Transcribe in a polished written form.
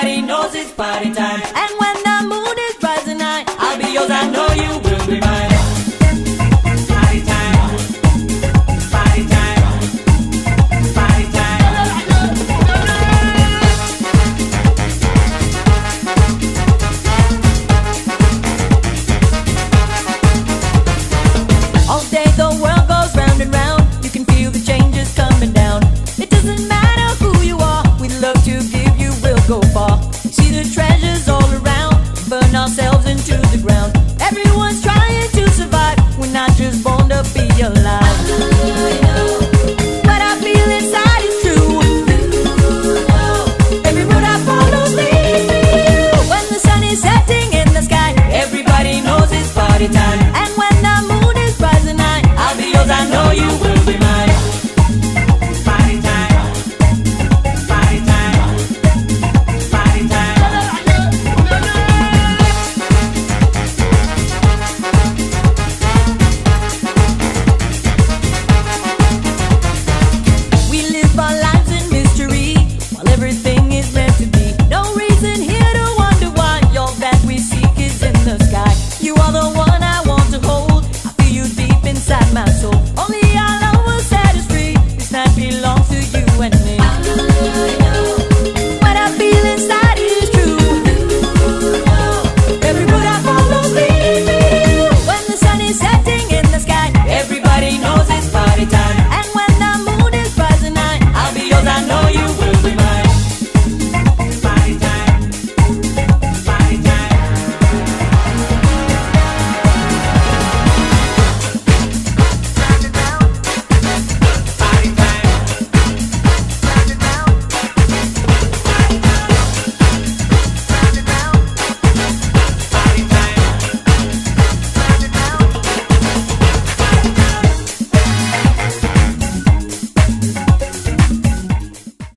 Everybody knows it's party time. And when the moon is rising high, I'll be yours, I know you will be mine. Party time. Party time. Party time. all day the world goes round and round. You can feel the changes coming down. It doesn't matter who you are, we love to give you, we'll go far. See the treasures all around, burn ourselves into the ground. Everyone's trying to survive, we're not just born to be alive. What I feel inside is true. Every road I follow leads me to you. When the sun is setting in the sky, Everybody knows it's party time.